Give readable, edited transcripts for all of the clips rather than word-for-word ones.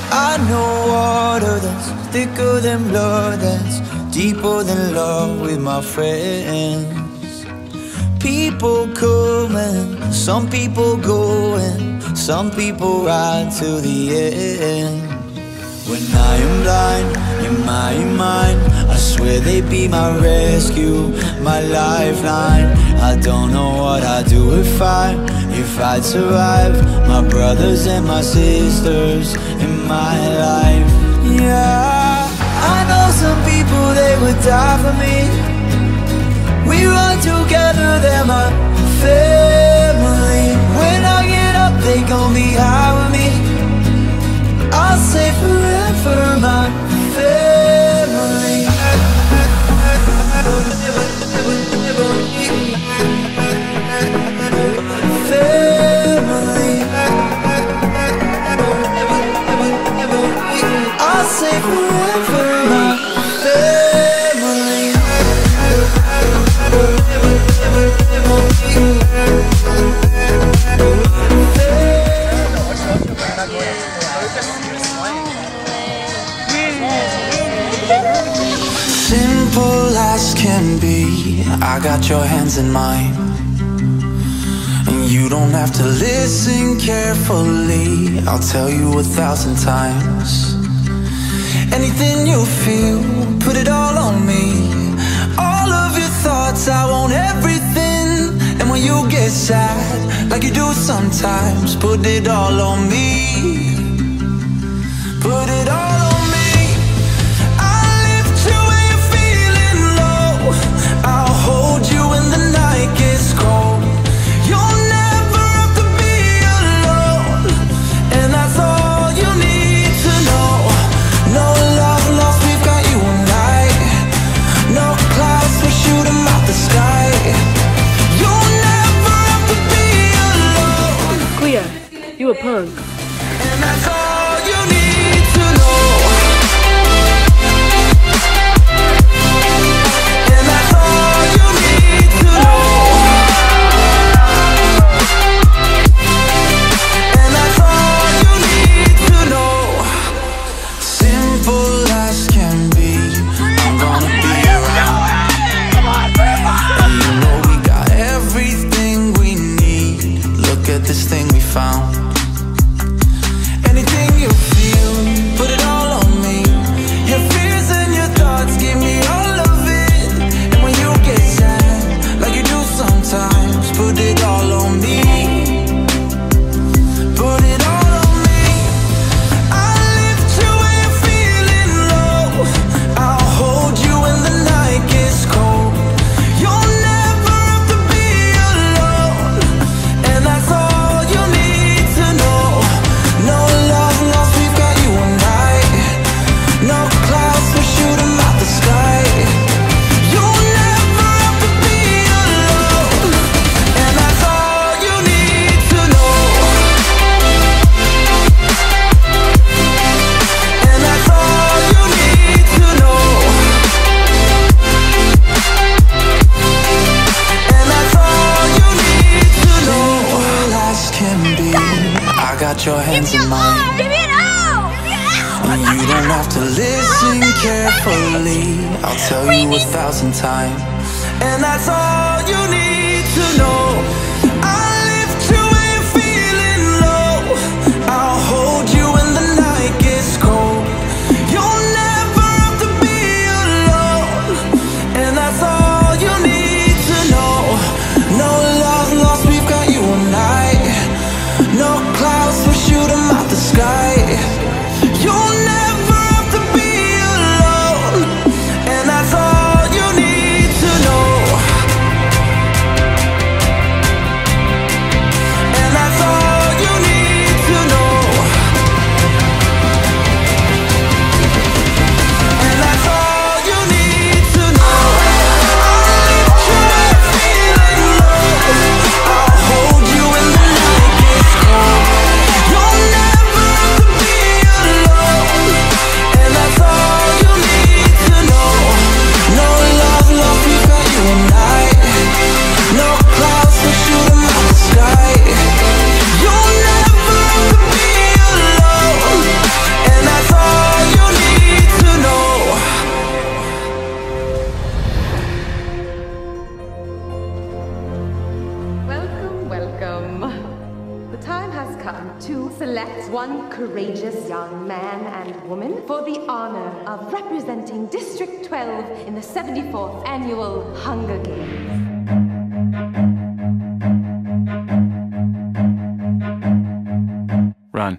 I know water that's thicker than blood, that's deeper than love with my friends. People coming, some people going, some people ride to the end. When I am blind in my mind, I swear they'd be my rescue, my lifeline. I don't know what I'd do if I'd survive. My brothers and my sisters in my life. Yeah, I know some people, they would die for me. We run together, they're my family. When I get up, they gon' be high with me. I'll say forever, my family. Family. I'll say forever, my family. Simple as can be, I got your hands in mine. And you don't have to listen carefully, I'll tell you 1,000 times. Anything you feel, put it all on me. All of your thoughts, I want everything. And when you get sad, like you do sometimes, put it all on me. Put it all on me. I'll lift you when you're feeling low. I'll hold you when the night gets cold. You'll never have to be alone, and that's all you need to know. No love lost, we've got you and I. No clouds, we shoot 'em out the sky. You'll never have to be alone. Cleo, you a punk. And that's all you need to know. And that's all you need to know. And that's all you need to know. Simple as can be, I'm gonna be around. And you know we got everything we need. Look at this thing we found. Anything you feel, put it all on me. Your fears and your thoughts, give me all of it. And when you get sad, like you do sometimes, put it all on me. Put it all on me. I'll lift you when you're feeling low. I'll hold you when the night gets cold. You'll never have to be alone, and that's all you need to know. No love lost, we've got you and I. No clouds, we shoot 'em out the sky. You'll never have to be alone, and that's all you need to know. And that's all you need to know. And that's all you need to know. As can be, I got your hands in mine. And you don't have to listen carefully, I'll tell you 1,000 times. And that's all you need to know. I'll lift you when you're feeling low. I'll hold you when the night gets cold. You'll never have to be alone, and that's all you need to know. No love lost, we've got you and I. No clouds, we shoot 'em out the sky. You'll never have to be alone, and that's all you need to know. select one courageous young man and woman for the honor of representing District 12 in the 74th Annual Hunger Games. Run.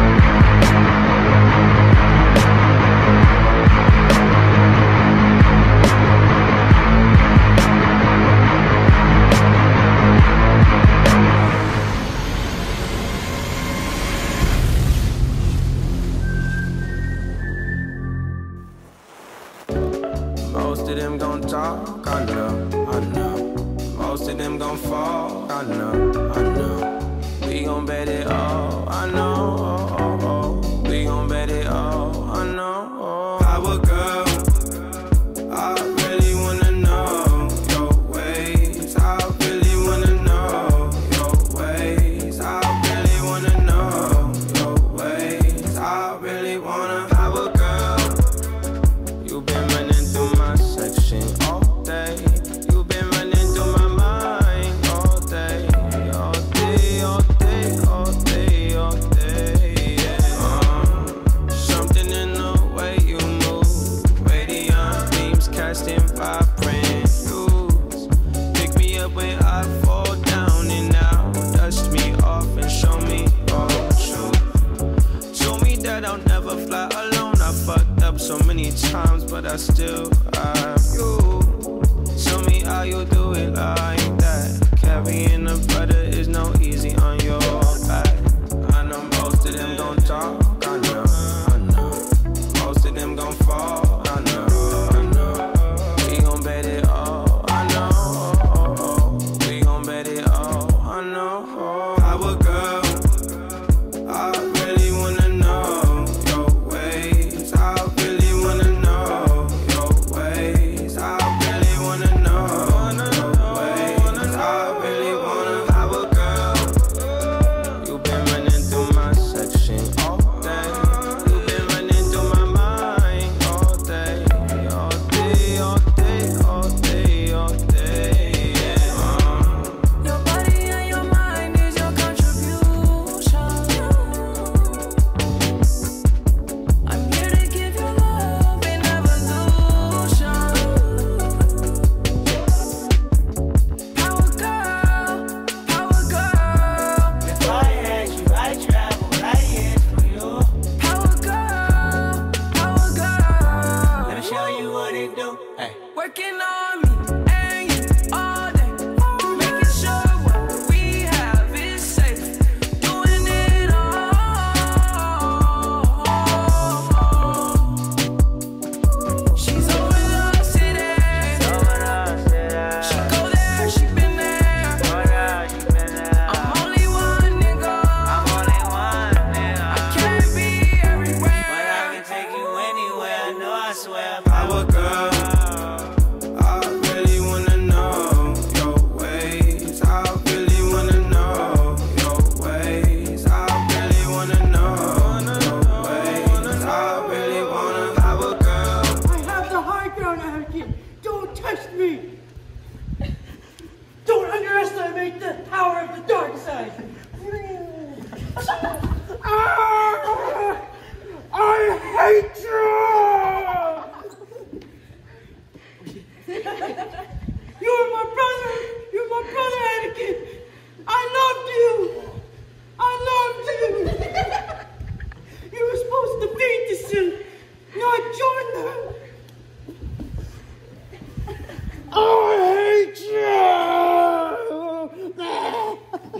Most of them gon' talk, I know. Most of them gon' fall, I know. We gon' bet it all, I know. We gon' bet it all, I know. Power girl, I really wanna know your ways. I really wanna know your ways. I really wanna know your ways. I really wanna. Power girl, you've been running through my section all day. You've been running through my mind all day, all day, all day, all day, all day. Yeah. Something in the way you move, radiant beams casting vibrant hues. Pick me up when I fall down and now dust me off and show me all truth. Show me that I'll never fly alone. I fucked up so many times, but I still have you. Show me how you do it like that. Carrying a brother is no easy on your back. I know most of them gon' talk, I know. Most of them gon' fall, I know. We gon' bet it all, I know. We gon' bet it all, I know. Power girl, I really wanna know your ways. I really wanna know your ways. I really wanna know your ways. I really wanna. Power girl, you've been running through my section all day. You've been running through my mind all day, all day, all day, all day, all day. Yeah. Your body and your mind is your contribution. I'm here to give you love in evolution. Power girl, power girl. If I had you, I'd travel right here for you. Power girl, power girl. Let me show you what it do. Hey. Working on me and you all day, making sure what we have is safe. Doing it all. She's over the city. She go there, she been there. I'm only one nigga. I can't be everywhere. But I can take you anywhere, no, I swear. Power girl, I really wanna know your ways. I really wanna know your ways. I really wanna know your ways. I really wanna. Power girl, I have the high ground, Anakin. Don't touch me. Don't underestimate the power of the dark side. I hate you. You're my brother. You're my brother, Anakin. I loved you. I loved you. You were supposed to beat the Sith, not join them. I hate you!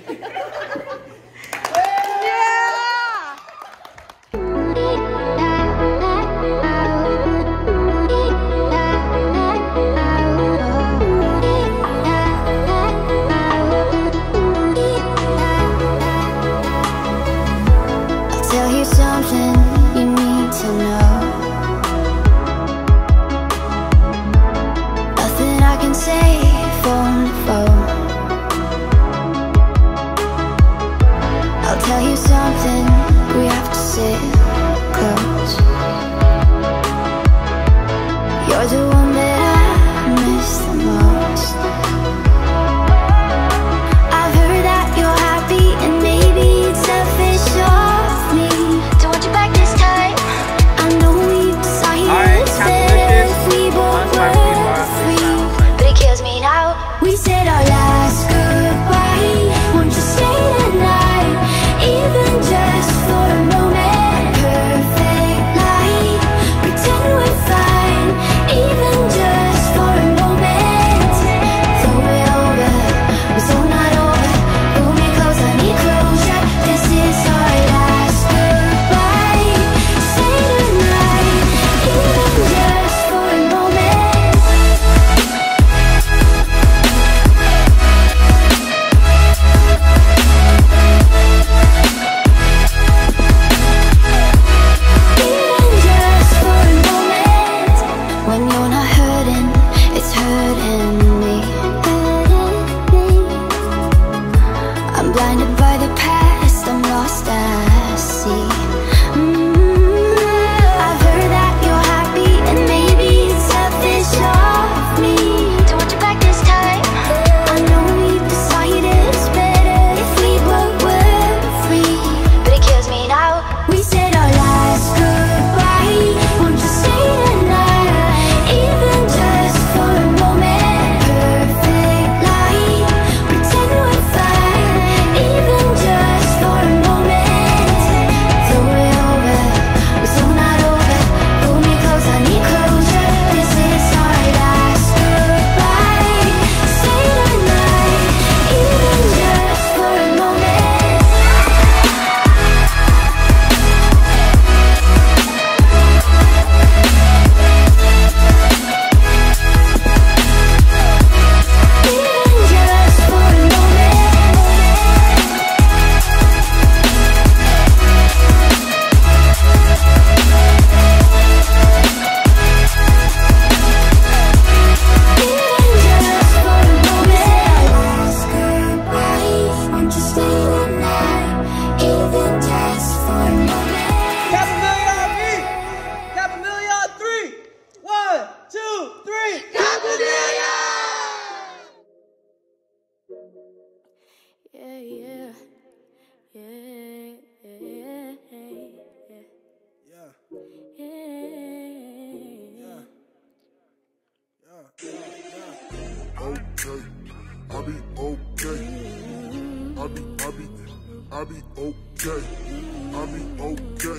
Okay, I'll be okay. I'll be okay. I'll be okay. I'll be okay.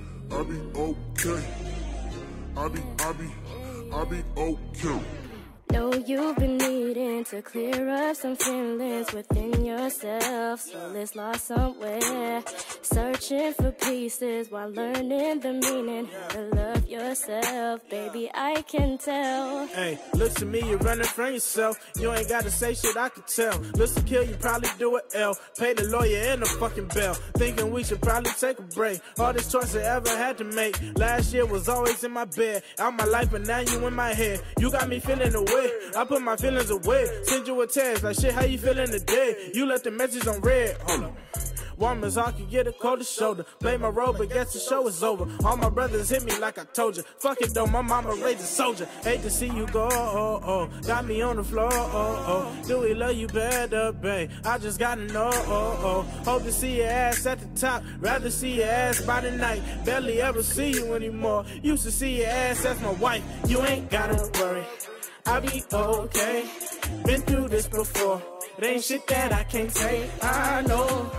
I'll be okay. Know you've been needing to clear up some feelings within yourself. So it's lost somewhere, searching for pieces while learning the meaning how to love yourself. Baby, I can tell. Hey, look to me, you're running from yourself. You ain't gotta say shit, I can tell. Listen, kill, you probably do it L. Pay the lawyer and the fucking bill. Thinking we should probably take a break. Hardest choice I ever had to make. Last year was always in my bed. Out my life, but now you in my head. You got me feeling away. I put my feelings away. Send you a text like, shit, how you feeling today? You left the message on red. Hold on. Warm as I can get a colder shoulder. Play my role, but guess the show is over. All my brothers hit me like I told you. Fuck it though, my mama raised a soldier. Hate to see you go, oh, oh. Got me on the floor, oh, oh. Do we love you better, babe? I just gotta know, oh, oh. Hope to see your ass at the top. Rather see your ass by the night. Barely ever see you anymore. Used to see your ass as my wife. You ain't gotta worry, I'll be okay. Been through this before. It ain't shit that I can't say. I know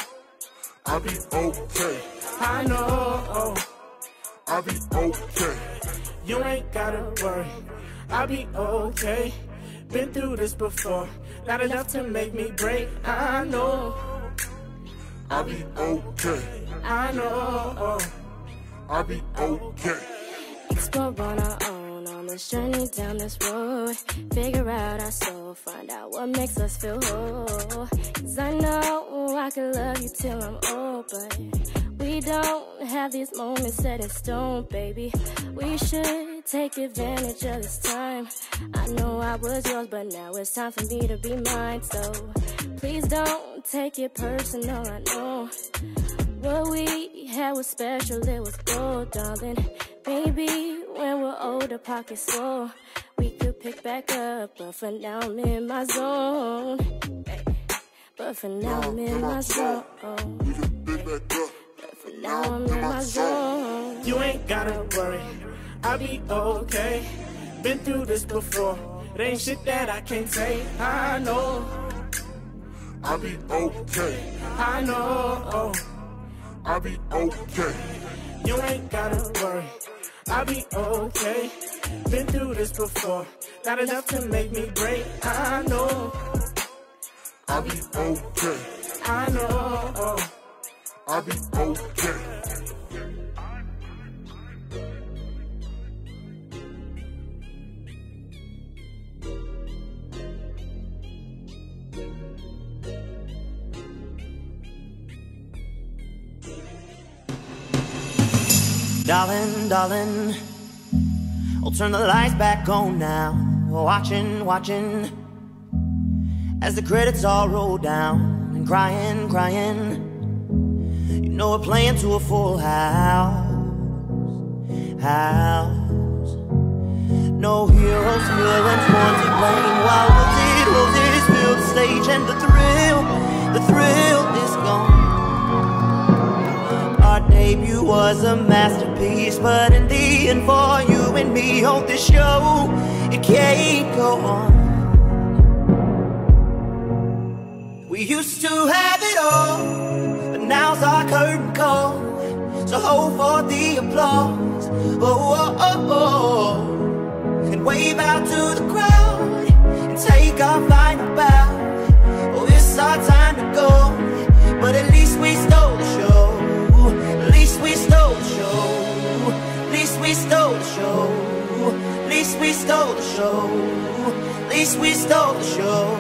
I'll be okay. I know I'll be okay. you ain't gotta worry, I'll be okay. Been through this before. Not enough to make me break. I know I'll be okay. I know I'll be okay. Explore on our own on this journey down this road. Figure out our soul, find out what makes us feel whole. 'Cause I know I could love you till I'm old, but we don't have these moments set in stone, baby. We should take advantage of this time. I know I was yours, but now it's time for me to be mine. So please don't take it personal, I know what we had was special, it was gold, darling. Maybe when we're older, pockets full, we could pick back up. But for now, I'm in my zone. But for now, I'm in my zone. But for now, I'm in my zone. you ain't gotta worry, I'll be okay. Been through this before. It ain't shit that I can't say. I know I'll be okay. I know I'll be okay. you ain't gotta worry, I'll be okay. Been through this before. Not enough to make me break. I know I'll be okay. I know I'll be okay. Darling, darling, I'll turn the lights back on now. Watching, watching as the credits all roll down. And crying, crying, you know we're playing to a full house. No heroes, villains, one to blame. While roses fill the stage, and the thrill is gone. Our debut was a masterpiece, but in the end, for you and me on this show, it can't go on. We used to have it all, but now's our curtain call. So hold for the applause, and wave out to the crowd, and take our final bow. Oh, it's our time to go, but at least we stole the show. At least we stole the show. At least we stole the show. At least we stole the show. At least we stole the show.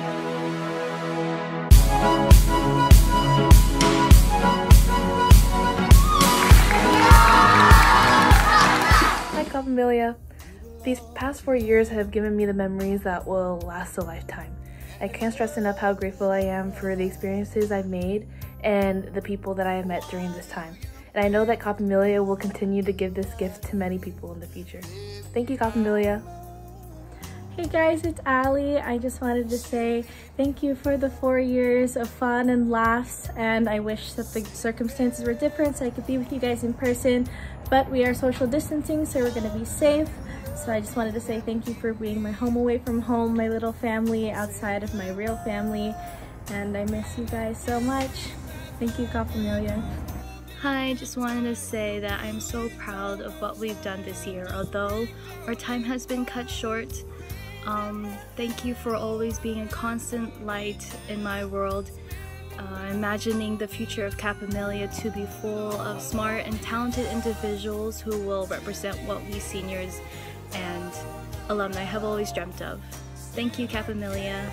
Hi, Capamelia. These past 4 years have given me the memories that will last a lifetime. I can't stress enough how grateful I am for the experiences I've made and the people that I have met during this time. And I know that Capamelia will continue to give this gift to many people in the future. Thank you, Capamelia. Hey guys, it's Ali. I just wanted to say thank you for the 4 years of fun and laughs, and I wish that the circumstances were different so I could be with you guys in person, but we are social distancing, so we're gonna be safe. So I just wanted to say thank you for being my home away from home, my little family outside of my real family, and I miss you guys so much. Thank you, Capamelia. Hi, just wanted to say that I'm so proud of what we've done this year, although our time has been cut short. Thank you for always being a constant light in my world, imagining the future of Capamelia to be full of smart and talented individuals who will represent what we seniors and alumni have always dreamt of. Thank you, Capamelia.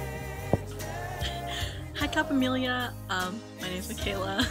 Hi, Capamelia. My name's Michaela.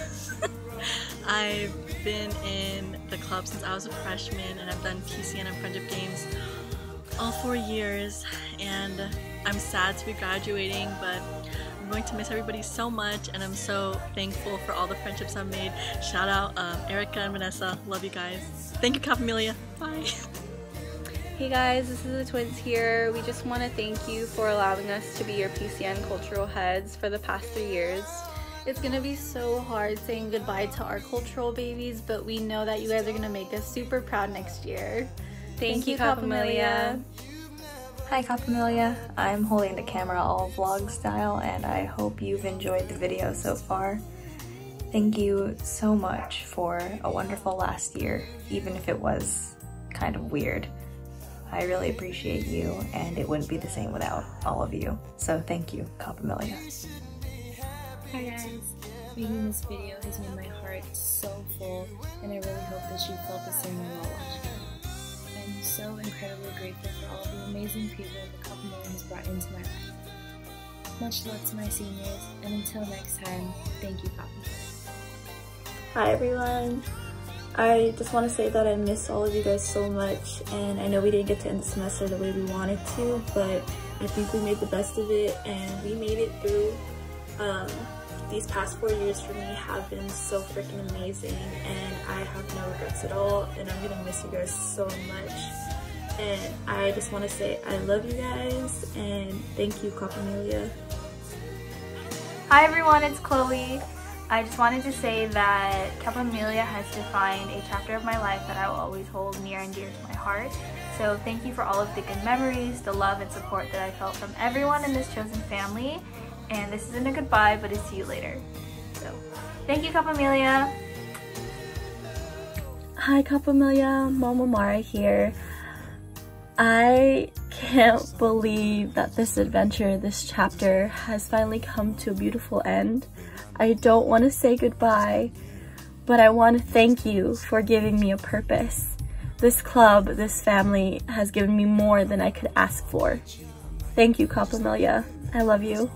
I've been in the club since I was a freshman, and I've done PCN and Friendship Games all 4 years, and I'm sad to be graduating, but I'm going to miss everybody so much, and I'm so thankful for all the friendships I've made. Shout out Erica and Vanessa. Love you guys. Thank you, Capamelia. Bye. Hey guys, this is the twins here. We just want to thank you for allowing us to be your PCN cultural heads for the past 3 years. It's gonna be so hard saying goodbye to our cultural babies, but we know that you guys are gonna make us super proud next year. Thank you, Capamelia. Hi Capamelia, I'm holding the camera all vlog style, and I hope you've enjoyed the video so far. Thank you so much for a wonderful last year, even if it was kind of weird. I really appreciate you, and it wouldn't be the same without all of you. So thank you, Capamelia. Hi guys, making this video has made my heart so full, and I really hope that you felt the same way while watching it. I'm so incredibly grateful for all the amazing people that Capamelia has brought into my life. Much love to my seniors, and until next time, thank you, Capamelia. Hi everyone. I just want to say that I miss all of you guys so much, and I know we didn't get to end the semester the way we wanted to, but I think we made the best of it, and we made it through. These past 4 years for me have been so freaking amazing, and I have no regrets at all, and I'm gonna miss you guys so much. And I just want to say I love you guys, and thank you, Capamelia. Hi everyone, it's Chloe. I just wanted to say that Capamelia has defined a chapter of my life that I will always hold near and dear to my heart. So thank you for all of the good memories, the love and support that I felt from everyone in this chosen family. And this isn't a goodbye, but it's see you later. So thank you, Capamelia. Hi Capamelia, Mama Mara here. I can't believe that this adventure, this chapter, has finally come to a beautiful end. I don't want to say goodbye, but I want to thank you for giving me a purpose. This club, this family has given me more than I could ask for. Thank you, Capamelia. I love you.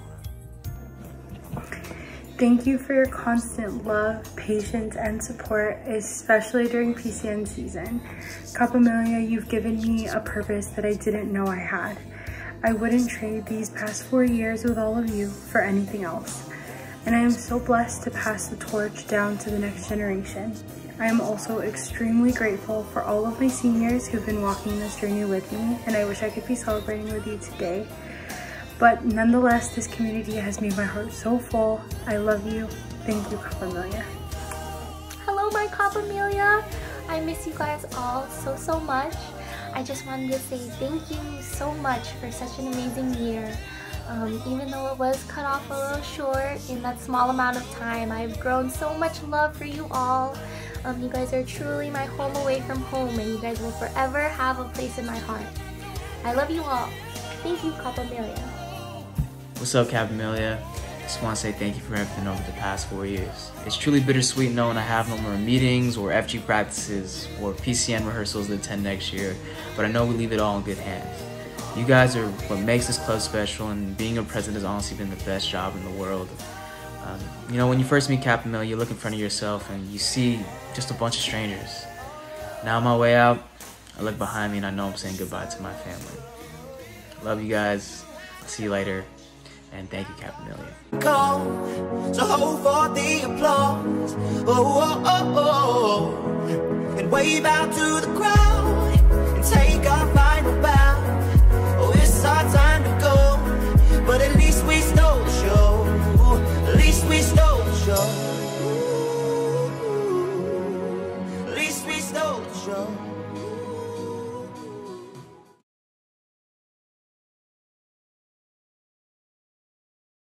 Thank you for your constant love, patience, and support, especially during PCN season. Capamelia, you've given me a purpose that I didn't know I had. I wouldn't trade these past 4 years with all of you for anything else. And I am so blessed to pass the torch down to the next generation. I am also extremely grateful for all of my seniors who've been walking this journey with me, and I wish I could be celebrating with you today. But nonetheless, this community has made my heart so full. I love you. Thank you, Capamelia. Hello, my Capamelia. I miss you guys all so much. I just wanted to say thank you so much for such an amazing year. Even though it was cut off a little short in that small amount of time, I've grown so much love for you all. You guys are truly my home away from home, and you guys will forever have a place in my heart. I love you all. Thank you, Capamelia. What's up, Capamelia? Just want to say thank you for everything over the past 4 years. It's truly bittersweet knowing I have no more meetings or FG practices or PCN rehearsals to attend next year, but I know we leave it all in good hands. You guys are what makes this club special, and being a president has honestly been the best job in the world. You know, when you first meet Capamelia, you look in front of yourself and you see just a bunch of strangers. Now on my way out, I look behind me and I know I'm saying goodbye to my family. Love you guys. I'll see you later. And thank you, Capamelia. Go, so hold for the applause. Oh, oh, oh, oh. And wave out to the crowd and take our final bow. Oh, it's our we stole the show. At least we stole the show.